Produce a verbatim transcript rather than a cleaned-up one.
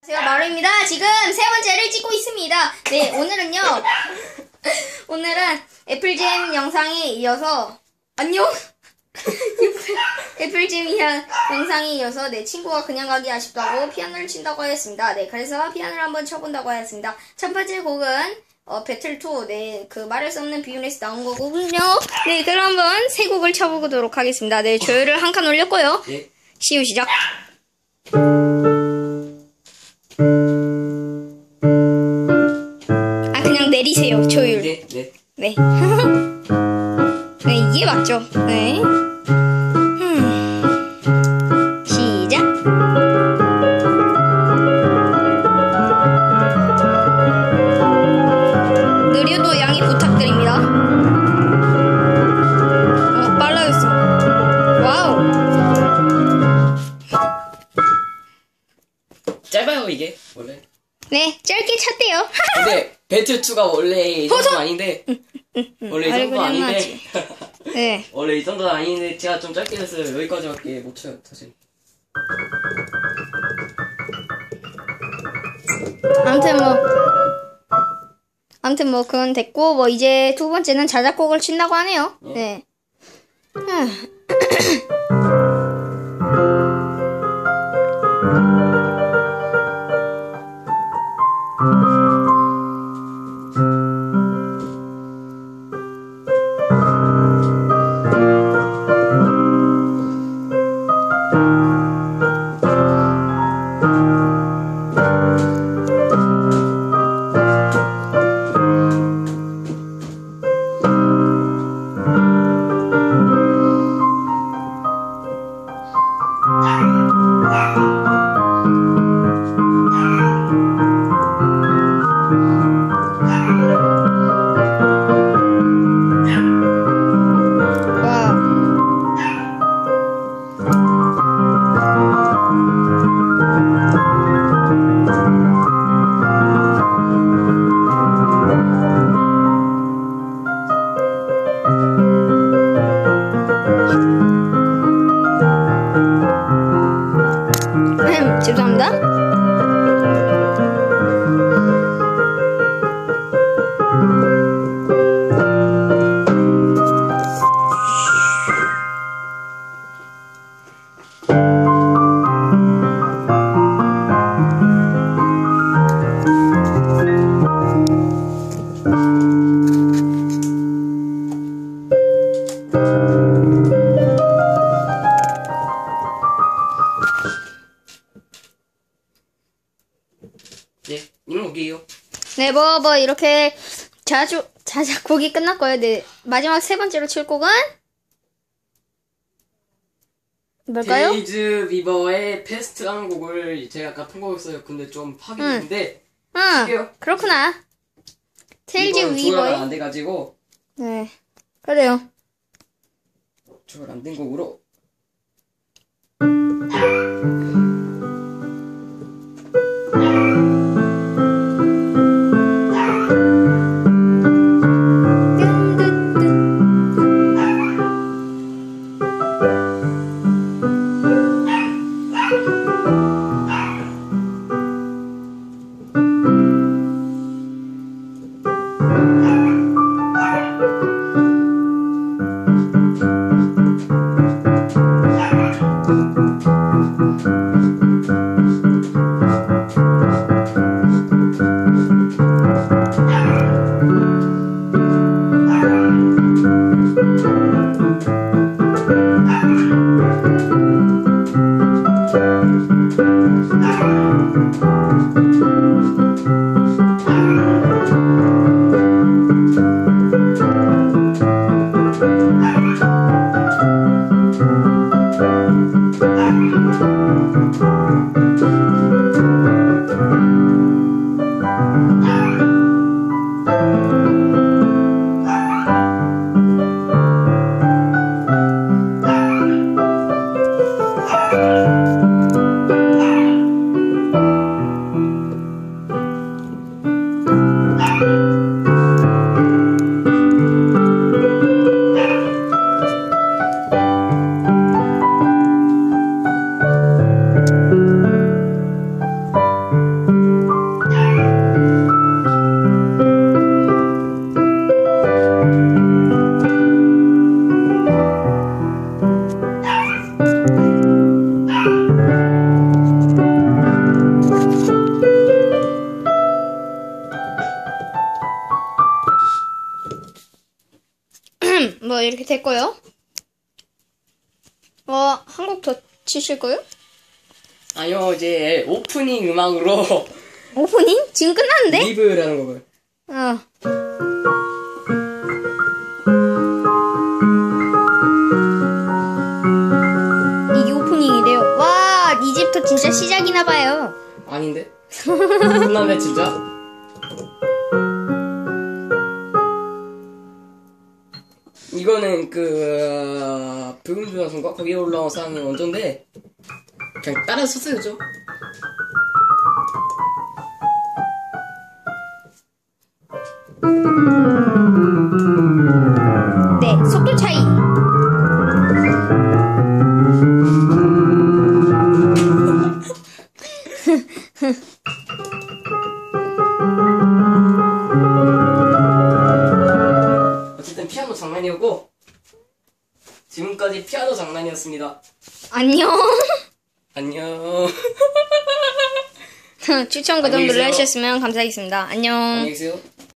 안녕하세요, 마루입니다. 지금 세 번째를 찍고 있습니다. 네, 오늘은요. 오늘은 애플잼 영상에 이어서 안녕. 애플잼 영상에 이어서 내 친구가 그냥 가기 아쉽다고 피아노를 친다고 하였습니다. 네, 그래서 피아노를 한번 쳐본다고 하였습니다. 첫 번째 곡은 어, 배틀투, 네, 그 말할 수 없는 비운에서 나온 거거든요. 네, 그럼 한번 세 곡을 쳐보도록 하겠습니다. 네, 조율을 한 칸 올렸고요. 예. 시우 시작. 아, 그냥 내리세요, 조율. 네, 네. 네. 네, 이게 맞죠? 네. 음. 시작. 느려도 양해 부탁드립니다. 어, 빨라졌어. 와우. 짧아요, 이게, 원래. 네, 짧게 쳤대요. 근데, 배틀투가 원래 이 정도는 아닌데, 원래 이 정도는 아닌데, 네. 원래 이 정도는 아닌데, 제가 좀 짧게 했어요. 여기까지밖에 못 쳐요, 사실. 아무튼 뭐, 아무튼 뭐, 그건 됐고, 뭐, 이제 두 번째는 자작곡을 친다고 하네요. 네. 흠. 죄송합니다. 네, 이런 곡이에요. 네, 뭐, 뭐, 이렇게 자주, 자작곡이 끝났고요. 네, 마지막 세 번째로 칠 곡은? 뭘까요? 데이즈 비버의 패스트라는 곡을 제가 아까 통곡했어요. 근데 좀 파괴인데, 응, 칠게요. 그렇구나. 테일즈 이건 조율 위버의. 안 돼가지고, 네, 그래요. 조율 안 된 곡으로. 이렇게 됐고요. 어, 한 곡 더 치실 거요? 아니요, 이제 오프닝 음악으로 오프닝? 지금 끝났는데? 리브라는 곡을. 어. 이게 오프닝이래요. 와, 이제부터 진짜 시작이나봐요. 아닌데? 끝났네, 진짜? 이거는 그 불금조사선과 거기에 올라온 사람은 원조인데 그냥 따라 썼어요 좀. 네, 속도 차이. 어쨌든 피아노 장난이었고 지금까지 피아노 장난이었습니다. 안녕. 안녕. 추천, 구독 안녕히 계세요. 눌러주셨으면 감사하겠습니다. 안녕. 안녕히 계세요.